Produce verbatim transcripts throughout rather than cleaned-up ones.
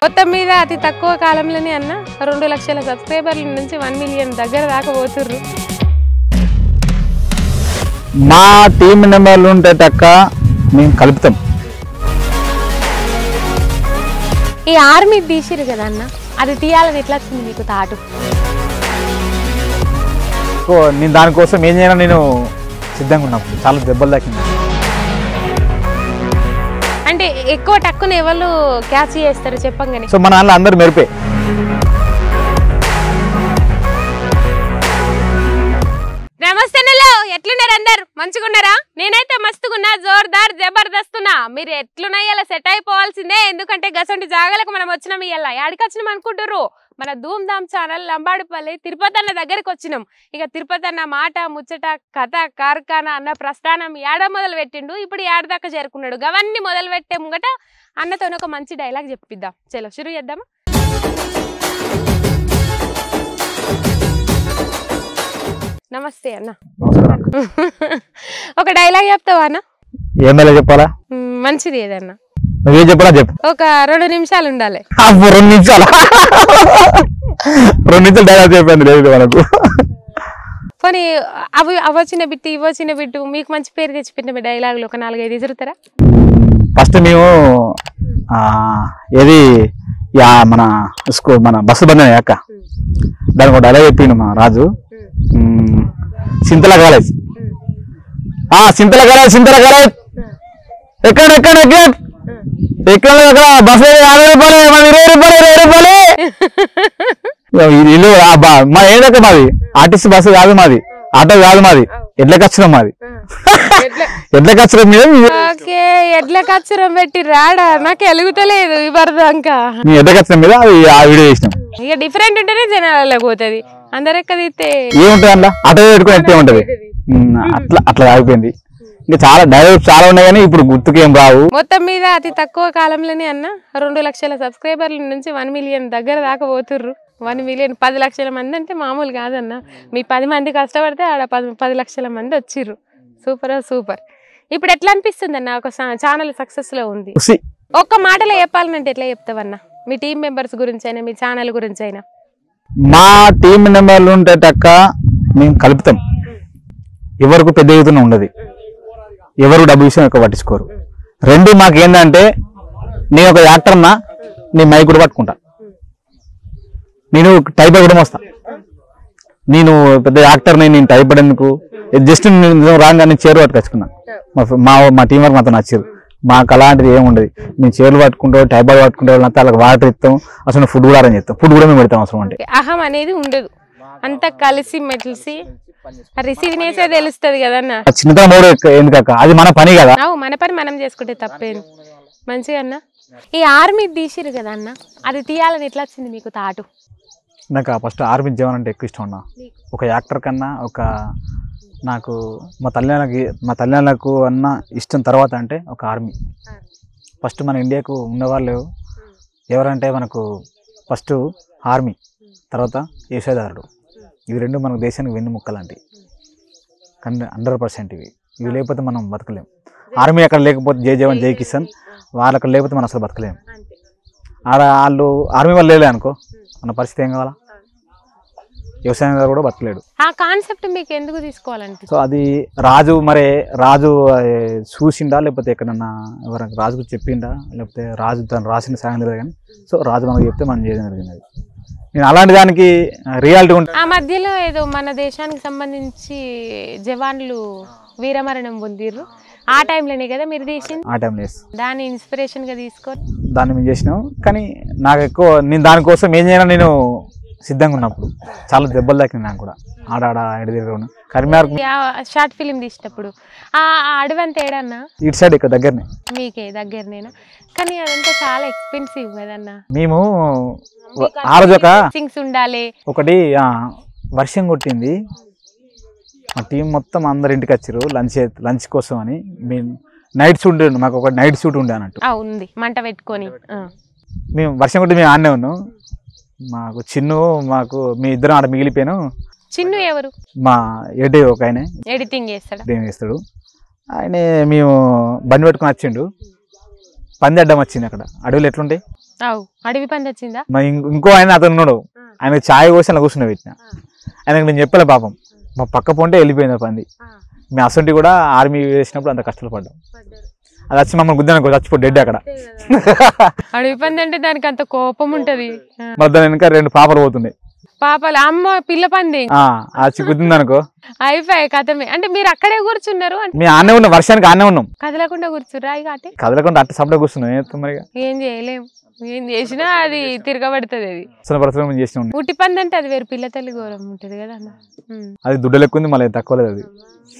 మొత్తం మీద అతి తక్కువ కాలంలోనే అన్న రెండు లక్షల సబ్స్క్రైబర్ల నుంచి వన్ మిలియన్ దగ్గర దాకా పోతుర్రు. మా టీం మెంబర్లు ఉంటే తక్క మేము కలుపుతాం. ఈ ఆర్మీ తీసిరు కదా అన్న, అది తీయాలని ఎట్లా వచ్చింది మీకు తాటు? నేను దానికోసం ఏం చేయను, నేను సిద్ధంగా ఉన్నప్పుడు చాలా దెబ్బలు తాకింది. అంటే ఎక్కువ టక్కున ఎవరు క్యాచ్ చేస్తారు చెప్పంగానే? సో మన దాంట్లో అందరు మెరిపే. నమస్తే ఎట్లున్నారు అందరు? మంచిగున్నారా? నేనైతే మస్తుగున్నా, జోర్దార్ జబర్దస్తున్నా. మీరు ఎట్లున్నాయి ఇలా సెట్ అయిపోవాల్సిందే, ఎందుకంటే గసంటి జాగాలకు మనం వచ్చినాం. ఇలా యాడికి వచ్చినాం అనుకుంటారు? మన ధూమ్ ధామ్ ఛానల్ లంబాడిపల్లి తిరుపతి అన్న దగ్గరికి వచ్చినాం. ఇక తిరుపతి అన్న మాట ముచ్చట కథ కార్ఖానా అన్న ప్రస్థానం ఏడ మొదలు పెట్టిండు, ఇప్పుడు ఏడ దాకా చేరుకున్నాడు. గవన్నీ మొదలు పెట్టే ముంగట అన్నతో ఒక మంచి డైలాగ్ చెప్పిద్దాం. చలో షురు చేద్దామా? నమస్తే అన్న. ఒక డైలాగ్ చెప్తావా అన్న? ఏం డైలాగ్ చెప్పాలా? మంచిది ఏదన్నా. నువ్వేం చెప్పాలా చెప్పు. ఒక రెండు నిమిషాలు ఉండాలి. రెండు నిమిషాలు రెండు నిమిషాలు డైలాగ్ చెప్పండి లేదు మనకు. పోనీ అవి అవి వచ్చిన బిట్టు ఇవి వచ్చిన బిట్టు మీకు మంచి పేరు తెచ్చిపెట్టిన డైలాగులు ఒక నాలుగైదు ఎదురుతారా? ఫస్ట్ మేము ఏది మన స్కూల్ మన బస్సు బండి అక్క, దానికి ఒక డైలాగ్ చెప్పిండు మా Raju. Sintala college Sintala college Sintala college ఎక్కడ ఎక్కడ ఎక్కడ ఎక్కడ ఎక్కడ బస్సు యాభై రూపాయలు మాది ఇరవై రూపాయలు ఇరవై రూపాయలు ఇల్లు మా ఏదక్క మాది ఆర్టీసీ బస్సు కాదు మాది, ఆటో కాదు మాది, ఎడ్ల కచ్చరం మాది. ఎడ్ల కచ్చరం మీద ఎడ్ల కచ్చరం పెట్టి రాడా నాకు ఎలుగుతలేదు ఈ వరదాకా. ఎడ్ల కచ్చరం మీద ఆ వీడియో చేసినాం. ఇక డిఫరెంట్ ఉంటేనే జనాలలో పోతుంది, అందరెక్క తీస్తే ఏముంటది అందులో ఆటో పెట్టుకుని ఎట్టే ఉంటది. అట్లా అట్లా ఆగిపోయింది. ఇంకా చాలా డైలాగ్స్ చాలా ఉన్నాయి కానీ ఇప్పుడు గుర్తుకేం రావు. మొత్తం మీద అతి తక్కువ కాలంలోనే అన్న రెండు లక్షల సబ్స్క్రైబర్ల నుంచి వన్ మిలియన్ దగ్గర దాకా పోతుర్రు. వన్ మిలియన్ పది లక్షల మంది అంటే మామూలు కాదన్న. మీ పది మంది కష్టపడితే ఆడ పది పది లక్షల మంది వచ్చిర్రు. Super super. ఇప్పుడు ఎట్లా అనిపిస్తుంది అన్న ఒక ఛానల్ సక్సెస్ లో ఉంది? ఒక్క మాటలో చెప్పాలంటే ఎట్లా చెప్తావన్నా? మీ టీం మెంబర్స్ గురించి అయినా మీ ఛానల్ గురించి అయినా? మా టీం మెంబర్లు ఉంటే తక్క మేము కలుపుతాం. ఎవరికి పెద్ద ఎత్తున ఉండదు, ఎవరు డబ్బు విషయం ఎక్కువ పట్టించుకోరు. రెండు మాకు ఏంటంటే నేను ఒక యాక్టర్ అన్నా, నేను మైక్ కూడా పట్టుకుంటా, నేను టైప్ కూడా వస్తా. నేను పెద్ద యాక్టర్ని, నేను టైప్ ఎందుకు జస్ట్ రాగా నేను చేరు పట్టుకొచ్చుకున్నా. మా మా టీం వర్క్ మాతో నచ్చారు. మాకు అలాంటిది ఏమి ఉండదు. మేము చేరులు పట్టుకుంటాం, టైప్ పట్టుకుంటే వాళ్ళంతా వాళ్ళకి వాటర్ ఇస్తాం, అసలు ఫుడ్ కూడా అరేంజ్ చేస్తాం. ఫుడ్ కూడా మేము పెడతాం అవసరం అంటే. అహం అనేది ఉండదు, అంతా కలిసి మెలిసి రిసీవ్ చేసే తెలుస్తుంది కదన్నా. చిన్నతనం మూడు ఎందుకక్క, అది మన పని కదా. మన పని మనం చేసుకుంటే తప్పేంది. మంచిగా అన్న ఈ ఆర్మీ తీసిరు కదా అన్న, అది తీయాలని ఎట్లా వచ్చింది మీకు తాటు? నాకు ఫస్ట్ ఆర్మీ జీవనం అంటే ఎక్కువ ఇష్టం అన్న. ఒక యాక్టర్ కన్నా ఒక నాకు మా తల్లిదండ్రులకి మా తల్లిదండ్రులకు అన్న ఇష్టం తర్వాత అంటే ఒక ఆర్మీ. ఫస్ట్ మన ఇండియాకు ఉన్నవాళ్ళు ఎవరంటే మనకు ఫస్ట్ ఆర్మీ, తర్వాత వ్యవసాయదారుడు. ఇవి రెండు మనకు దేశానికి వెన్ను ముక్కలాంటివి, కానీ హండ్రెడ్ పర్సెంట్ ఇవి ఇవి లేకపోతే మనం బతకలేం. ఆర్మీ అక్కడ లేకపోతే జై జవాన్ జై కిసాన్, వాళ్ళు అక్కడ లేకపోతే మనం అసలు బతకలేము. ఆడ వాళ్ళు ఆర్మీ వాళ్ళు లేలే అనుకో మన పరిస్థితి ఏం కావాలా? వ్యవసాయం కూడా బతకలేడు. ఆ కాన్సెప్ట్ మీకు ఎందుకు తీసుకోవాలంటే? సో అది రాజు మరి రాజు చూసిండా లేకపోతే ఎక్కడన్నా ఎవరైనా రాజుకు చెప్పిండా లేకపోతే రాజు తను రాసిన సాయం లేదు కానీ, సో రాజు మనకు చెప్తే మనం చేయడం జరిగింది. నేను అలాంటి దానికి రియాలిటీ ఉంటుంది. ఆ మధ్యలో ఏదో మన దేశానికి సంబంధించి జవాన్లు వీరమరణం పొందిర్రు, ఆ టైంలోనే కదా మీరు తీసింది? ఆ టైంలో దాన్ని ఇన్స్పిరేషన్ గా తీసుకొని దాన్ని మేము చేసినాం. కానీ నాకు ఎక్కువ నేను దానికోసం ఏం చేయను, నేను సిద్ధంగా ఉన్నప్పుడు చాలా దెబ్బలు తాకినాయి నాకు కూడా. ఆడాడ ఎడదిరు కరీంనగర్ షార్ట్ ఫిలిం తీసినప్పుడు ఆ అడవి అంతా ఏడన్నా ఇటు సైడ్ ఇక్కడ దగ్గరనే, మీకే దగ్గరనేనా? కానీ అదంతా చాలా ఎక్స్పెన్సివ్ కదన్నా. మేము ఆ రోజు ఒక థింగ్స్ ఉండాలి. ఒకటి వర్షం కొట్టింది, మా టీం మొత్తం అందరు ఇంటికి వచ్చారు లంచ్ లంచ్ కోసం అని. మేము నైట్ షూట్, మాకు ఒక నైట్ షూట్ ఉండే అన్నట్టు ఉంది, మంట పెట్టుకొని. మేము వర్షం కొట్టి మేము ఆడనే ఉన్నాం. మాకు చిన్ను మాకు మీ ఇద్దరం ఆడ మిగిలిపోయాను. చిన్ను ఎవరు? మా ఎడి ఒక ఆయన ఎడిటింగ్ చేస్తాడు, ఎడిటింగ్ చేస్తాడు ఆయన. మేము బండి పెట్టుకుని వచ్చిండు, పంది అడ్డం వచ్చింది. అక్కడ అడవులు ఎట్లుంటాయి, అడవి పంది వచ్చిందా? మరి ఇంకో ఆయన అతను ఉన్నాడు, ఆయన ఛాయ్ కోసి అలా కూర్చున్నా పెట్టిన. ఆయనకు నేను చెప్పలే పాపం, మా పక్క పొంటే వెళ్ళిపోయింది పంది. మేము అసంటి కూడా ఆర్మీ వేసినప్పుడు అంత కష్టాలు పడ్డాం. అది వచ్చి మమ్మల్ని గుద్దాను చచ్చిపో డెడ్ అక్కడ. అడవి పంది అంటే దానికి అంత కోపం ఉంటది. మరి దాని వెనక రెండు పాపలు పోతున్నాయి. పాపలు అమ్మ పిల్ల పంది వచ్చి గుద్దింది అనుకో అయిపోయాయి కథమే. అంటే మీరు అక్కడే కూర్చున్నారు? మేము ఆనే ఉన్నాం, వర్షానికి ఆనే ఉన్నాం, కదలకుండా కూర్చుర్రా? ఇక అటే కదలకుండా అట్ట సపడే కూర్చున్నాం. ఏం చేయలేము, ఏం చేసినా అది తిరగబడుతుంది. అది చేసిన ఉట్టి పంది అంటే అది వేరు, పిల్ల తల్లి ఘోరం ఉంటది కదా అన్న. అది దుడ్డ లెక్కుంది, మళ్ళీ తక్కువ లేదు అది.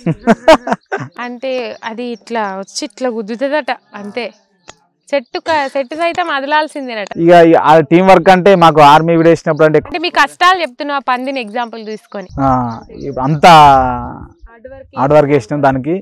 అంటే అది ఇట్లా వచ్చి ఇట్లా గుద్దుతుందట అంతే, చెట్టు చెట్టు సైతం అదలాల్సిందేనట. ఇక టీం వర్క్ అంటే మాకు ఆర్మీ విడేసినప్పుడు అంటే అంటే మీ కష్టాలు చెప్తున్నా ఆ పందిని ఎగ్జాంపుల్ తీసుకొని. అంతా హార్డ్ వర్క్ చేసినాం దానికి.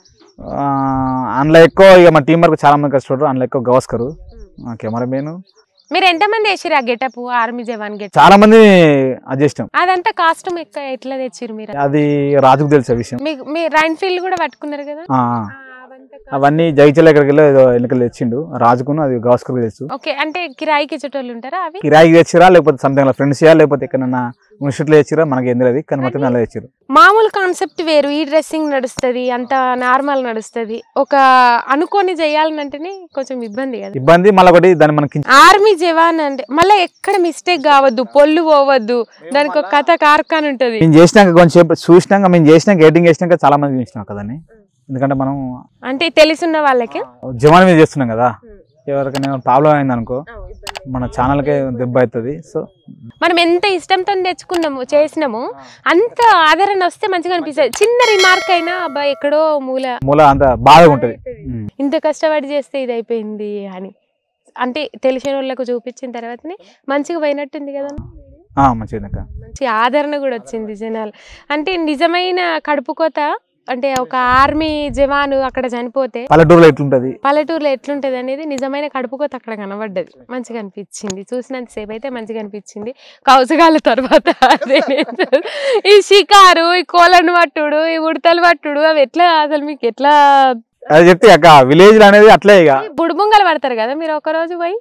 అందులో ఎక్కువ ఇక మా టీం వర్క్ చాలా మంది కష్టపడరు, అందులో ఎక్కువ గవస్కరు కెమెరామెన్. మీరు ఎంత మంది వేసిరు ఆ గెటప్ ఆర్మీ జవాన్ గెటప్? చాలా మంది అది చేసినాం. అదంతా కాస్ట్యూమ్ ఎట్లా తెచ్చిరు మీరు? అది రాజుకు తెలిసే విషయం. మీకు మీ రైన్ ఫీల్డ్ కూడా పట్టుకున్నారు కదా? అవన్నీ జైచల్ ఎక్కడికి వెళ్ళి ఎన్నికలు తెచ్చిండు రాజుకును, అది గవస్కర్ తెలుసు. ఓకే, అంటే కిరాయికి ఇచ్చేటోళ్ళు ఉంటారా? అవి కిరాయికి తెచ్చిరా లేకపోతే సంథింగ్ ఫ్రెండ్స్ ఇయా లేకపోతే ఎక్కడన్నా మున్సిపల్ తెచ్చిరా మనకి ఏం తెలియదు, కానీ మొత్తం అలా తెచ్చారు. మామూలు కాన్సెప్ట్ వేరు, ఈ డ్రెస్సింగ్ నడుస్తుంది, అంత నార్మల్ నడుస్తుంది. ఒక అనుకోని చేయాలంటేనే కొంచెం ఇబ్బంది కదా. ఇబ్బంది మళ్ళీ ఒకటి దాన్ని మనకి ఆర్మీ జవాన్ అంటే మళ్ళీ ఎక్కడ మిస్టేక్ కావద్దు, పొల్లు పోవద్దు, దానికి ఒక కథ కార్ఖాన్ ఉంటది. మేము చేసినాక కొంచెం చూసినాక మేము చేసినాక ఎడిటింగ్ చేసినాక చాలా మంది చూసినాం కదండి. ఎందుకంటే మనం అంటే తెలుసున్న వాళ్ళకి జవాన్ మీద చేస్తున్నాం కదా, ఎవరికైనా ప్రాబ్లం అయింది అనుకో మన ఛానల్కే దెబ్బ అవుతుంది. సో మనం ఎంత ఇష్టంతో తెచ్చుకున్నాము చేసినాము అంత ఆదరణ వస్తే మంచిగా అనిపిస్తుంది. చిన్న రిమార్క్ అయినా అబ్బా ఎక్కడో మూల మూల అంత బాధగా ఉంటది, ఇంత కష్టపడి చేస్తే ఇది అయిపోయింది అని. అంటే తెలిసిన వాళ్ళకు చూపించిన తర్వాతనే మంచిగా పోయినట్టుంది కదా, మంచిగా మంచి ఆదరణ కూడా వచ్చింది జనాలు. అంటే నిజమైన కడుపు కోత అంటే ఒక ఆర్మీ జవాను అక్కడ చనిపోతే పల్లెటూరులో ఎట్లుంటది పల్లెటూరులో ఎట్లుంటది అనేది నిజమైన కడుపుకోత అక్కడ కనబడ్డది. మంచిగా అనిపించింది, చూసినంత సేపు అయితే మంచిగా అనిపించింది. కౌసగాల తర్వాత ఈ షికారు, ఈ కోలను పట్టుడు, ఈ ఉడతలు పట్టుడు అవి ఎట్లా అసలు మీకు ఎట్లా అది చెప్తే అక్క విలేజ్ అనేది అట్లే ఇక బుడుబుంగలు పడతారు కదా మీరు ఒక రోజు పోయి,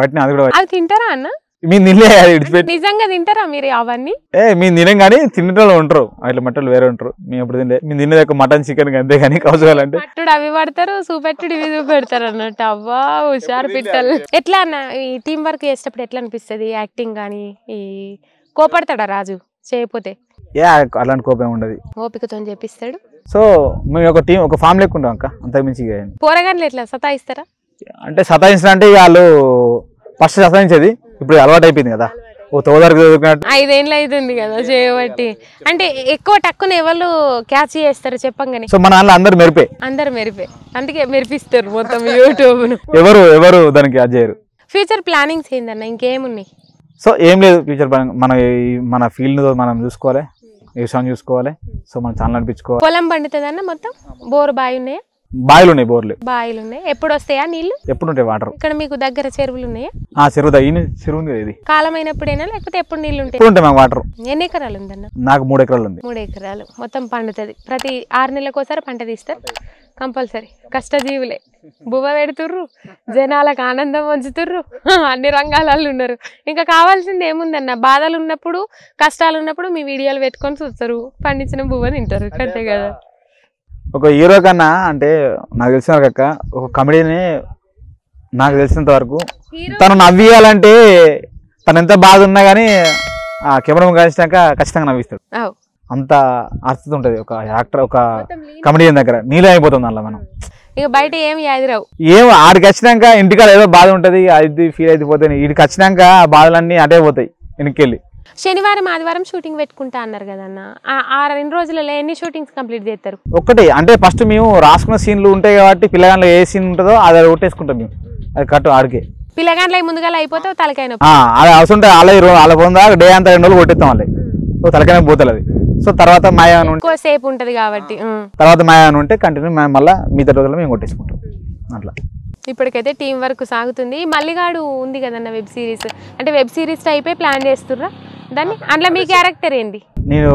అది తింటారా అన్న? మీ నిలే నిజంగా తింటారా మీరు అవన్నీ? ఏ మీ తినం కానీ తినేటోళ్ళు ఉంటారు, అట్లా మట్టలు వేరే ఉంటారు. మేము ఎప్పుడు తినలే, మేము తినేది మటన్ చికెన్ అంతే కానీ కౌసగాలంటే పట్టుడు అవి పడతారు, చూపెట్టుడు ఇవి చూపెడతారు అన్నట్టు. అవ్వా హుషారు పిట్టలు. ఎట్లా అన్న ఈ టీం వర్క్ చేసేటప్పుడు ఎట్లా అనిపిస్తుంది? యాక్టింగ్ కానీ ఈ కోపడతాడా రాజు చేయకపోతే? ఏ అలాంటి కోపం ఉండదు, ఓపికతో చేపిస్తాడు. సో మేము ఒక టీం ఒక ఫ్యామిలీ ఉంటాం అక్క, అంత మించి. పోరగాన్లు ఎట్లా సతాయిస్తారా? అంటే సతాయించడం అంటే వాళ్ళు ఫస్ట్ సతాయించేది, ఇప్పుడు అలవాటు అయిపోయింది కదా. ఓ తోదరికి ఐదేళ్ళు అవుతుంది కదా చేయబట్టి. అంటే ఎక్కువ టక్కున ఎవరు క్యాచ్ చేస్తారు చెప్పంగానే? సో మన దాంట్లో అందరు మెరిపే, అందరు మెరిపే, అందుకే మెరిపిస్తారు మొత్తం యూట్యూబ్ ను. ఎవరు ఎవరు దానికి క్యాచ్ చేయరు. ఫ్యూచర్ ప్లానింగ్స్ ఏందన్న ఇంకేమున్నాయి? సో ఏం లేదు, ఫ్యూచర్ మన మన ఫీల్డ్ మనం చూసుకోవాలి, వ్యవసాయం చూసుకోవాలి. సో మన ఛానల్ నడిపించుకోవాలి. పొలం పండుతుంది అన్న మొత్తం? బోర్ బావి ఉన్నాయా? బావిలు ఉన్నాయి, బోర్లు బావిలు ఉన్నాయి. ఎప్పుడు వస్తాయా నీళ్లు? ఎప్పుడు ఉంటాయి వాటర్. ఇక్కడ మీకు దగ్గర చెరువులు ఉన్నాయా? ఆ చెరువు దగ్గర చెరువు ఉంది. ఇది కాలం అయినప్పుడైనా లేకపోతే ఎప్పుడు నీళ్లు ఉంటాయి? ఎప్పుడు ఉంటాయి మాకు వాటర్. ఎన్ని ఎకరాలు ఉందన్న? నాకు మూడు ఎకరాలు ఉంది. మూడు ఎకరాలు మొత్తం పండుతుంది. ప్రతి ఆరు నెలలకు ఒకసారి పంట తీస్తారు కంపల్సరీ. కష్టజీవులే బువ్వ పెడుతుర్రు, జనాలకు ఆనందం పంచుతుర్రు, అన్ని రంగాలలో ఉన్నారు. ఇంకా కావాల్సింది ఏముందన్న? బాధలు ఉన్నప్పుడు కష్టాలు ఉన్నప్పుడు మీ వీడియోలు పెట్టుకొని చూస్తారు, పండించిన బువ్వ తింటారు, అంతే కదా. ఒక హీరో కన్నా అంటే నాకు తెలిసిన వరకు ఒక కమెడీని నాకు తెలిసినంత వరకు తను నవ్వియాలంటే తను ఎంత బాధ ఉన్నా కానీ ఆ కెమెరా కలిసినాక ఖచ్చితంగా నవ్విస్తాడు. అంత ఆసక్తి ఉంటుంది ఒక యాక్టర్ ఒక కమెడియన్ దగ్గర. నీళ్ళు అయిపోతుంది అలా మనం ఇక బయట ఏమి యాదిరావు. ఏం ఆడికి వచ్చినాక ఇంటికాడ ఏదో బాధ ఉంటుంది, అది ఫీల్ అయిపోతాయి. వీడికి వచ్చినాక ఆ బాధలన్నీ అటే పోతాయి వెనక్కి. శనివారం ఆదివారం షూటింగ్ పెట్టుకుంటా అన్నారు కదన్న, ఆ రెండు రోజులలో ఎన్ని షూటింగ్స్ కంప్లీట్ చేస్తారు? ఒకటి అంటే ఫస్ట్ మేము రాసుకున్న సీన్లు ఉంటాయి కాబట్టి పిల్లగాండ్లో ఏ సీన్ ఉంటుందో అది కొట్టేసుకుంటాం మేము, అది కట్టు ఆడికే. పిల్లగాండ్ల ముందుగా అయిపోతే తలకాయ అది అవసరం ఉంటుంది. అలా వాళ్ళ పోందా డే అంతా రెండు రోజులు కొట్టేస్తాం వాళ్ళకి, తలకాయ పోతుంది అది. సో తర్వాత మాయా సేపు ఉంటది కాబట్టి తర్వాత మాయా ఉంటే కంటిన్యూ మేము మళ్ళీ మిగతా రోజుల్లో మేము కొట్టేసుకుంటాం అట్లా. ఇప్పటికైతే టీం వర్క్ సాగుతుంది. మల్లిగాడు ఉంది కదన్న వెబ్ సిరీస్, అంటే వెబ్ సిరీస్ టైపే ప్లాన్ చేస్తుర్రా దాన్ని? అందులో మీ క్యారెక్టర్ ఏంది? నేను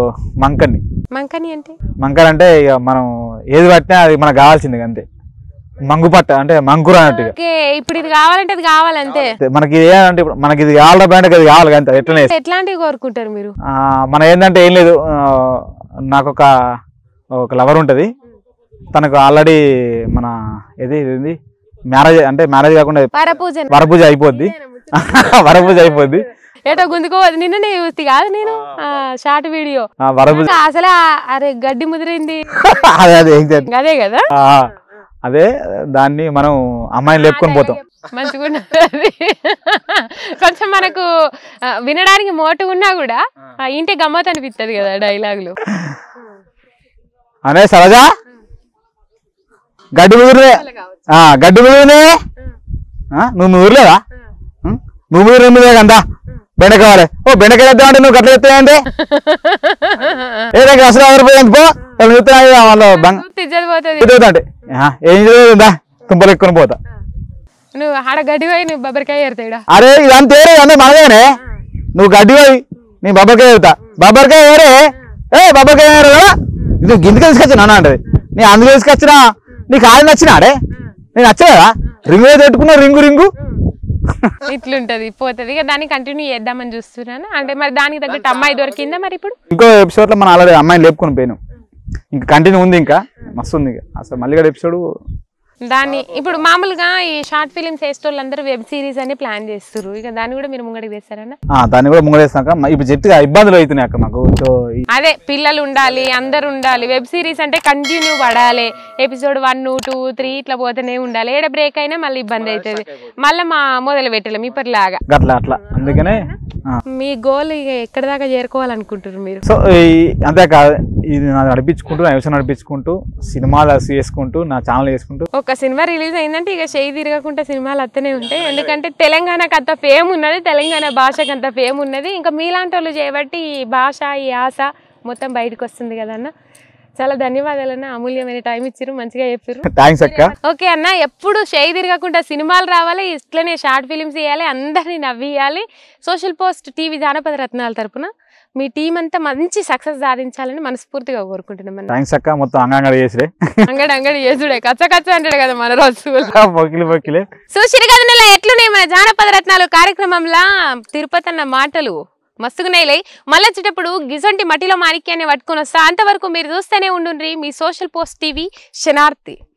మంకని. మంకని అంటే మంకన్ అంటే ఇక మనం ఏది పట్టినా అది మనకు కావాల్సింది అంతే. మంగుపట్ట అంటే మంకుర అన్నట్టుగా. ఓకే ఇప్పుడు ఇది కావాలంటే అది కావాలంతే. మనకి ఇది ఏంటంటే ఇప్పుడు మనకి ఇది కావాల బ్యాండ్ అది కావాలి అంతే. ఎట్లనే ఎట్లాంటివి కోరుకుంటారు మీరు? మన ఏంటంటే ఏం లేదు, నాకు ఒక ఒక లవర్ ఉంటుంది, తనకు ఆల్రెడీ మన ఇది ఇది మ్యారేజ్ అంటే మ్యారేజ్ కాకుండా వరపూజ వరపూజ అయిపోద్ది వరపూజ అయిపోద్ది ఏటో గుంజుకోవద్దు. నిన్ననే చూస్తే కాదు నేను షార్ట్ వీడియో వరపూజ అసలు అరే గడ్డి ముదిరింది అదే అదే అదే కదా. అదే దాన్ని మనం అమ్మాయిని లేపుకొని పోతాం. మంచిగా కొంచెం మనకు వినడానికి మోటు ఉన్నా కూడా ఇంటి గమ్మత్ అనిపిస్తుంది కదా డైలాగులు. అనే సరోజా గడ్డి ముదిరినే గడ్డి ముదిరినే నువ్వు ముదిరలేదా? నువ్వు ముదిరి ఎనిమిదే కదా బెండ కావాలి. ఓ బెండకాయ ఎత్తా అంటే నువ్వు గట్ల ఎత్తాయంటే ఏదైనా అసలు ఎవరిపోయింది పో అంటే ఏం చదువుతుందా తుంపలు ఎక్కుని పోతా. నువ్వు ఆడ గడ్డి పోయి నువ్వు బొబ్బరికాయ ఎడతాడా? అరే ఇదంతా ఏరే అంతే మనదేనే. నువ్వు గడ్డి పోయి నీ బొబ్బరికాయ ఎడతా. బొబ్బరికాయ ఏరే ఏ బొబ్బరికాయ ఏరా నువ్వు గిందుకే తీసుకొచ్చినా అంటది. నీ అందులో తీసుకొచ్చినా నీకు ఆడి నచ్చినాడే నేను నచ్చలేదా? రింగు పెట్టుకున్నా రింగు రింగు ఇట్లుంటది పోతుంది ఇక దాన్ని కంటిన్యూ చేద్దామని చూస్తున్నాను. అంటే మరి దానికి తగ్గట్టు అమ్మాయి దొరికిందా మరి? ఇప్పుడు ఇంకో ఎపిసోడ్ లో మనం ఆల్రెడీ అమ్మాయిని లేపుకొని పోయినాం, ఇంకా కంటిన్యూ ఉంది, ఇంకా మస్తు ఉంది అసలు మళ్ళీ కూడా ఎపిసోడ్. దాన్ని ఇప్పుడు మామూలుగా ఈ షార్ట్ ఫిలిమ్స్ వేసేటోళ్ళందరూ వెబ్ సిరీస్ అని ప్లాన్ చేస్తారు, ఇక దాన్ని కూడా మీరు ముంగడికి వేస్తారన్నా? దాన్ని కూడా ముంగడేస్తాక ఇప్పుడు జట్టుగా ఇబ్బందులు అవుతున్నాయి అక్క మాకు. అదే పిల్లలు ఉండాలి అందరు ఉండాలి, వెబ్ సిరీస్ అంటే కంటిన్యూ పడాలి, ఎపిసోడ్ వన్ టూ త్రీ ఇట్లా పోతేనే ఉండాలి. ఏడ బ్రేక్ అయినా మళ్ళీ ఇబ్బంది అవుతుంది, మళ్ళీ మా మొదలు పెట్టలేము ఇప్పటిలాగా అట్లా అట్లా. అందుకనే మీ గోల్ ఇక ఎక్కడి దాకా చేరుకోవాలనుకుంటారు మీరు? సో అంతే కాదు, ఇది నాకు నడిపించుకుంటూ నా వ్యవసాయం నడిపించుకుంటూ సినిమాలు చేసుకుంటూ నా ఛానల్ చేసుకుంటూ. ఒక సినిమా రిలీజ్ అయిందంటే ఇక చేయి తిరగకుండా సినిమాలు అత్తనే ఉంటాయి, ఎందుకంటే తెలంగాణకు అంత ఫేమ్ ఉన్నది, తెలంగాణ భాషకు అంత ఫేమ్ ఉన్నది. ఇంకా మీలాంటి వాళ్ళు చేయబట్టి ఈ భాష ఈ ఆశ మొత్తం బయటకు వస్తుంది కదన్న. చాలా ధన్యవాదాలు అన్న, అమూల్యమైన టైం ఇచ్చారు, మంచిగా చెప్పారు. థాంక్స్ అక్క. ఓకే అన్న, ఎప్పుడు చేయి తిరగకుండా సినిమాలు రావాలి, ఇట్లనే షార్ట్ ఫిలిమ్స్ చేయాలి, అందరినీ నవ్వియాలి. సోషల్ పోస్ట్ టీవీ జానపద రత్నాల తరపున మీ టీం అంతా మంచి సక్సెస్ సాధించాలని మనస్ఫూర్తిగా కోరుకుంటున్నాం. థాంక్స్ అక్క. మొత్తం అంగడి చేసిరే అంగడి అంగడి చేసుడే కచ్చ కచ్చ అంటాడు కదా మన రోజు మొక్కిలి మొక్కిలే. చూసిరు కదా నెల ఎట్లున్నాయి మన జానపద రత్నాలు కార్యక్రమంలో తిరుపతి అన్న మాటలు మస్తుగున్నాయిలే. మళ్ళీ వచ్చేటప్పుడు గిజొంటి మట్టిలో మాణిక్యాన్ని పట్టుకొని వస్తా. అంతవరకు మీరు చూస్తూనే ఉండుండ్రి మీ సోషల్ పోస్ట్ టీవీ శనార్థి.